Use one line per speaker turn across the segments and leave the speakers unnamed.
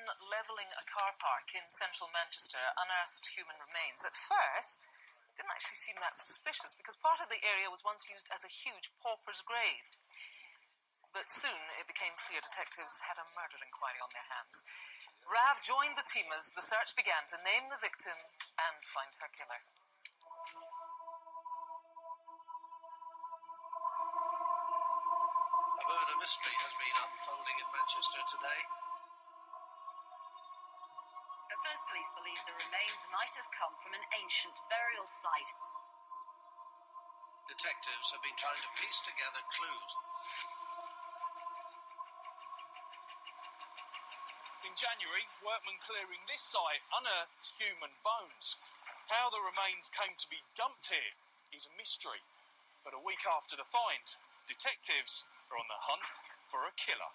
man levelling a car park in central Manchester unearthed human remains. At first, it didn't actually seem that suspicious because part of the area was once used as a huge pauper's grave. But soon it became clear detectives had a murder inquiry on their hands. Rav joined the team as the search began to name the victim and find her killer.
A murder mystery has been unfolding in Manchester today.
At first, police believe the remains might have come from an ancient burial site.
Detectives have been trying to piece together clues.
In January, workmen clearing this site unearthed human bones. How the remains came to be dumped here is a mystery. But a week after the find, detectives are on the hunt for a killer.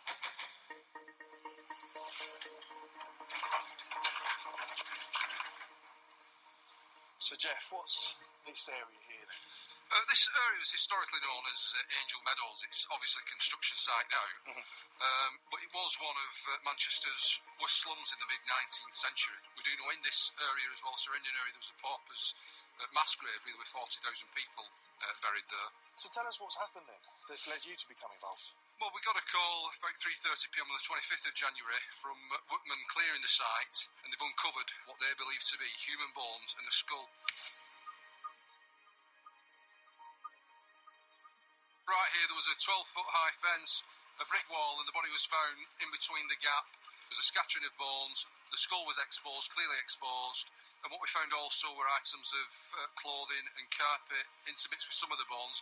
So, Jeff, what's this area here then?
This area was historically known as Angel Meadows. It's obviously a construction site now, but it was one of Manchester's worst slums in the mid-19th century. We do know in this area as well, surrounding area, there was a pauper's mass grave really, with 40,000 people buried there.
So tell us what's happened then that's led you to become involved.
Well, we got a call about 3:30pm on the 25th of January from workmen clearing the site, and they've uncovered what they believe to be human bones and a skull. Right here, there was a 12-foot high fence, a brick wall, and the body was found in between the gap. There was a scattering of bones. The skull was exposed, clearly exposed. And what we found also were items of clothing and carpet intermixed with some of the bones.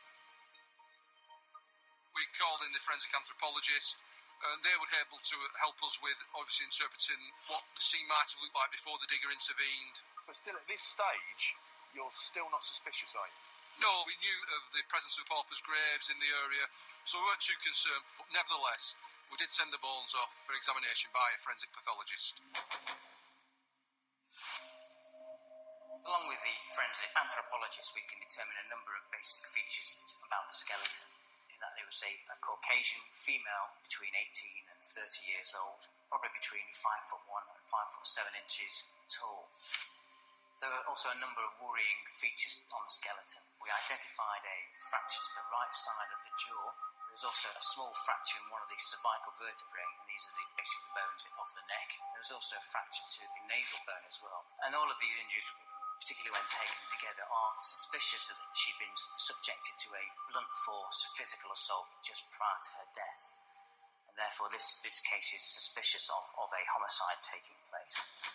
We called in the forensic anthropologist, and they were able to help us with obviously interpreting what the scene might have looked like before the digger intervened.
But still, at this stage, you're still not suspicious, are you?
No, we knew of the presence of paupers' graves in the area, so we weren't too concerned. But nevertheless, we did send the bones off for examination by a forensic pathologist.
Along with the forensic anthropologist, we can determine a number of basic features about the skeleton. In that it was a Caucasian female between 18 and 30 years old, probably between 5'1" and 5'7" tall. There were also a number of worrying features on the skeleton. We identified a fracture to the right side of the jaw. There was also a small fracture in one of the cervical vertebrae, and these are basically the bones of the neck. There was also a fracture to the nasal bone as well. And all of these injuries, particularly when taken together, are suspicious that she'd been subjected to a blunt force physical assault just prior to her death. And therefore this case is suspicious of a homicide taking place.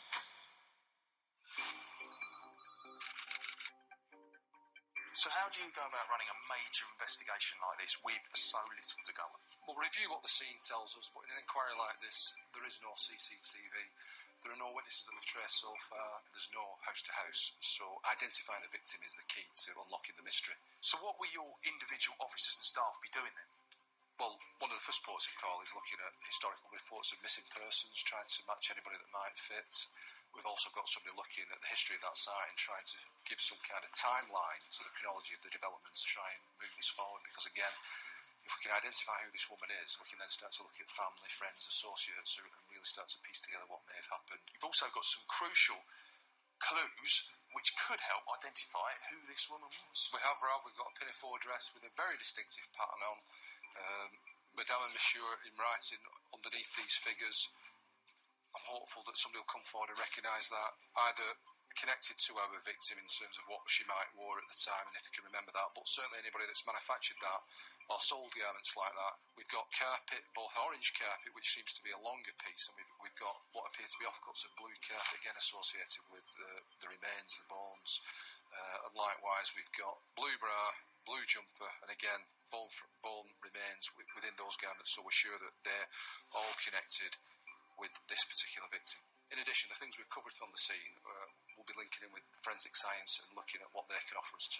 So how do you go about running a major investigation like this with so little to go on?
We'll review what the scene tells us, but in an inquiry like this, there is no CCTV. There are no witnesses that we've traced so far. There's no house-to-house. So identifying the victim is the key to unlocking the mystery.
So what will your individual officers and staff be doing then?
Well, one of the first ports of call is looking at historical reports of missing persons, trying to match anybody that might fit. We've also got somebody looking at the history of that site and trying to give some kind of timeline to the chronology of the developments, try and move this forward. Because again, if we can identify who this woman is, we can then start to look at family, friends, associates, and really start to piece together what may have happened.
You've also got some crucial clues which could help identify who this woman was.
We have, Ralph. We've got a pinafore dress with a very distinctive pattern on. Madame and Monsieur in writing underneath these figures. I'm hopeful that somebody will come forward and recognise that, either connected to our victim in terms of what she might have wore at the time and if they can remember that, but certainly anybody that's manufactured that or sold garments like that. We've got carpet, both orange carpet, which seems to be a longer piece, and we've got what appears to be offcuts of blue carpet, again associated with the remains, the bones, and likewise we've got blue bra, blue jumper, and again bone remains within those garments, so we're sure that they're all connected with this particular victim. In addition, the things we've covered from the scene, we'll be linking in with forensic science and looking at what they can offer us too.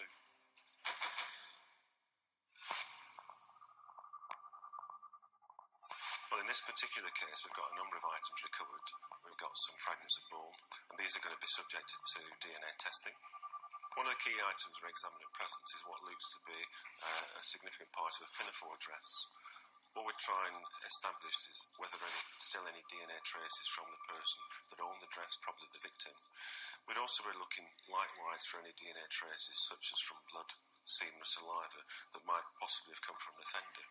Well, in this particular case, we've got a number of items recovered. We've got some fragments of bone, and these are going to be subjected to DNA testing. One of the key items we're examining at present is what looks to be a significant part of a pinafore dress. What we try and establish is whether still any DNA traces from the person that owned the dress, probably the victim. We'd also be looking likewise for any DNA traces, such as from blood, semen or saliva, that might possibly have come from an offender.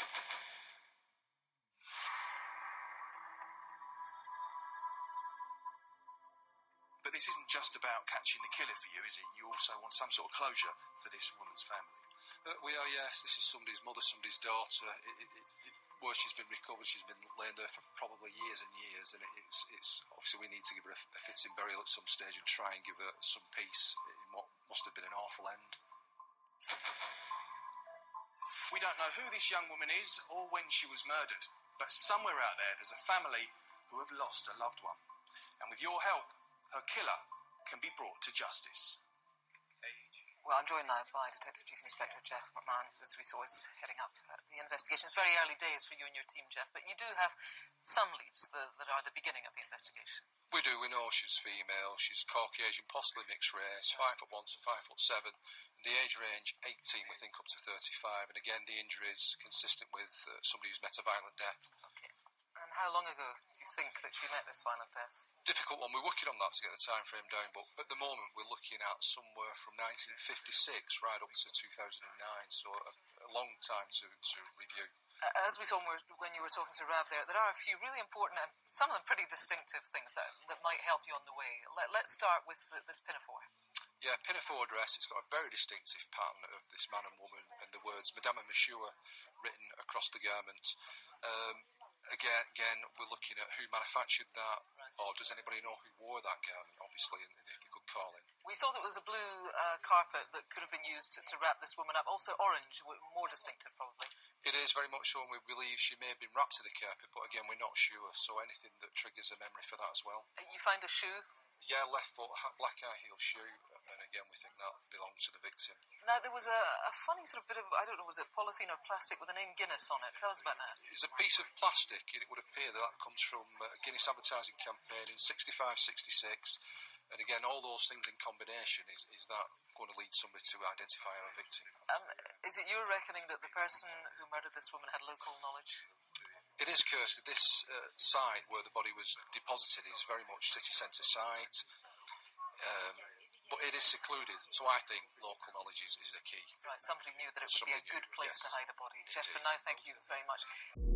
But this isn't just about catching the killer for you, is it? You also want some sort of closure for this woman's family.
We are, yes. This is somebody's mother, somebody's daughter. Where she's been recovered, she's been laying there for probably years and years, and it's obviously we need to give her a fitting burial at some stage and try and give her some peace in what must have been an awful end.
We don't know who this young woman is or when she was murdered, but somewhere out there's a family who have lost a loved one. And with your help, her killer can be brought to justice.
Well, I'm joined now by Detective Chief Inspector Jeff McMahon, who, as we saw, is heading up the investigation. It's very early days for you and your team, Jeff, but you do have some leads that are the beginning of the investigation.
We do. We know she's female. She's Caucasian, possibly mixed race, 5'1" to 5'7". The age range, 18, we think, up to 35. And again, the injuries consistent with somebody who's met a violent death.
Okay. And how long ago do you think that she met this violent death?
Difficult one. We're working on that to get the time frame down, but at the moment we're looking at somewhere from 1956 right up to 2009, so a long time to review.
As we saw when you were talking to Rav there are a few really important and some of them pretty distinctive things that might help you on the way. Let's start with this pinafore.
Yeah, pinafore dress. It's got a very distinctive pattern of this man and woman and the words Madame and Monsieur written across the garment. Again, we're looking at who manufactured that, or does anybody know who wore that garment, obviously, and if they could call in.
We saw that there was a blue carpet that could have been used to wrap this woman up. Also orange, more distinctive probably.
It is very much so, and we believe she may have been wrapped to the carpet, but again, we're not sure, so anything that triggers a memory for that as well.
You find a shoe?
Yeah, left foot, black high heel shoe, and again, we think that belongs to the victim.
Now, there was a funny sort of bit of, I don't know, was it polythene or plastic with the name Guinness on it? Tell us about that.
It's a piece of plastic, and it would appear that comes from a Guinness advertising campaign in 65, 66, and again, all those things in combination, is that going to lead somebody to identify our victim?
Is it your reckoning that the person who murdered this woman had local knowledge?
It is, Kirsty. This site where the body was deposited is very much city centre site, but it is secluded, so I think local knowledge is the key.
Right, somebody knew that it would be a good place to hide a body. Jeff, for now, thank you very much.